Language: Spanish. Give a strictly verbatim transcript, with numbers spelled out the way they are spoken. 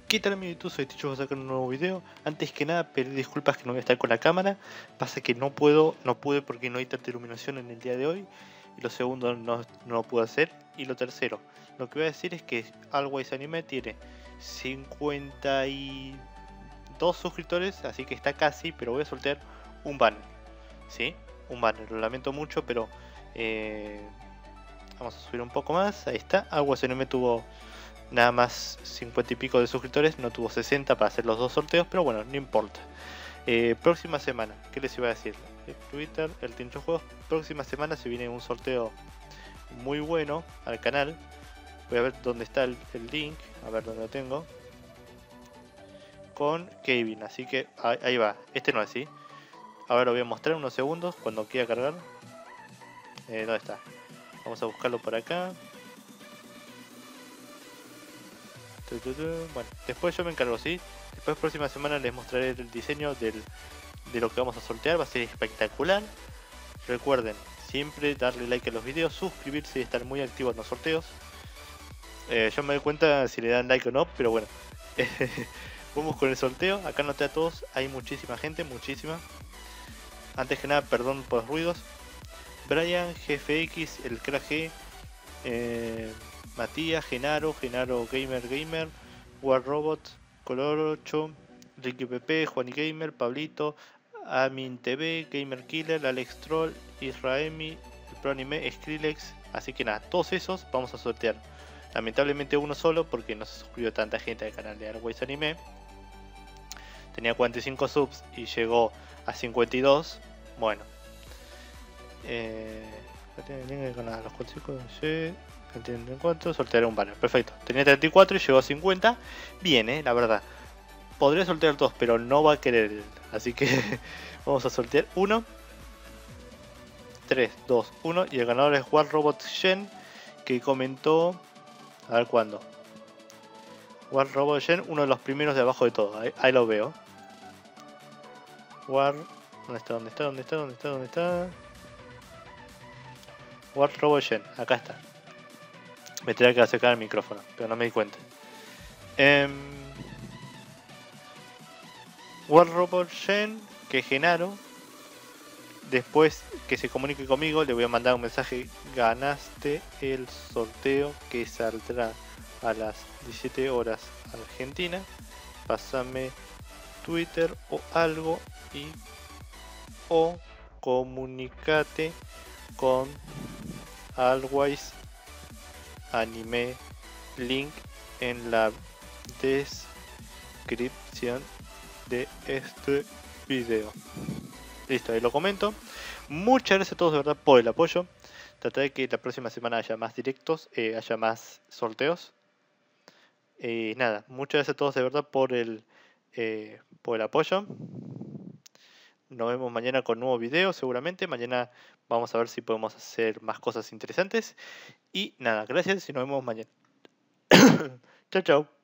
¿Qué tal, mi YouTube? Soy Ticho, voy a sacar un nuevo video. Antes que nada, pedir disculpas que no voy a estar con la cámara. Pasa que no puedo, no pude porque no hay tanta iluminación en el día de hoy. Y lo segundo, no, no lo pude hacer. Y lo tercero, lo que voy a decir es que Always Anime tiene cincuenta y dos suscriptores, así que está casi, pero voy a soltar un banner. ¿Sí? Un banner, lo lamento mucho, pero eh, vamos a subir un poco más. Ahí está, Always Anime tuvo nada más cincuenta y pico de suscriptores, no tuvo sesenta para hacer los dos sorteos, pero bueno, no importa. Eh, próxima semana, ¿qué les iba a decir? El Twitter, el Tincho Juegos, próxima semana se viene un sorteo muy bueno al canal. Voy a ver dónde está el, el link, a ver dónde lo tengo. Con Kevin, así que ahí, ahí va, este no es así. Ahora lo voy a mostrar unos segundos cuando quiera cargar. Eh, ¿Dónde está? Vamos a buscarlo por acá. Bueno, después yo me encargo, ¿sí? Después próxima semana les mostraré el diseño del, de lo que vamos a sortear, va a ser espectacular. Recuerden, siempre darle like a los videos, suscribirse y estar muy activos en los sorteos. Eh, yo me doy cuenta si le dan like o no, pero bueno. Vamos con el sorteo, acá noté a todos, hay muchísima gente, muchísima. Antes que nada, perdón por los ruidos. Brian, G F X, el Crack G, eh, Matías, Genaro, Genaro Gamer Gamer, War Robot, Color ocho, Ricky Pepe, Juani Gamer, Pablito, Amin T V, Gamer Killer, Alex Troll, Israemi, el Pro Anime, Skrillex. Así que nada, todos esos vamos a sortear. Lamentablemente uno solo porque no se suscribió tanta gente al canal de Always Anime. Tenía cuarenta y cinco subs y llegó a cincuenta y dos. Bueno. Eh, los consejos de cuatro, sortearé un banner. Perfecto. Tenía treinta y cuatro y llegó a cincuenta. Bien, eh, la verdad. Podría sortear dos, pero no va a querer. Así que vamos a sortear uno. tres, dos, uno. Y el ganador es War Robot Gen, que comentó. A ver cuándo. War Robot Gen, uno de los primeros de abajo de todo. Ahí, ahí lo veo. War. ¿Dónde está? ¿Dónde está? ¿Dónde está? ¿Dónde está? ¿Dónde está? War Robot Gen, acá está. Me tenía que acercar el micrófono, pero no me di cuenta. Eh, War Robot Gen, que Genaro, después que se comunique conmigo, le voy a mandar un mensaje. Ganaste el sorteo que saldrá a las diecisiete horas Argentina. Pásame Twitter o algo y o comunicate con Always Anime, link en la descripción de este video. Listo, ahí lo comento. Muchas gracias a todos de verdad por el apoyo. Trataré de que la próxima semana haya más directos, eh, haya más sorteos. Y eh, nada, muchas gracias a todos de verdad por el, eh, por el apoyo. Nos vemos mañana con nuevo video seguramente. Mañana vamos a ver si podemos hacer más cosas interesantes. Y nada, gracias y nos vemos mañana. Chao, chao.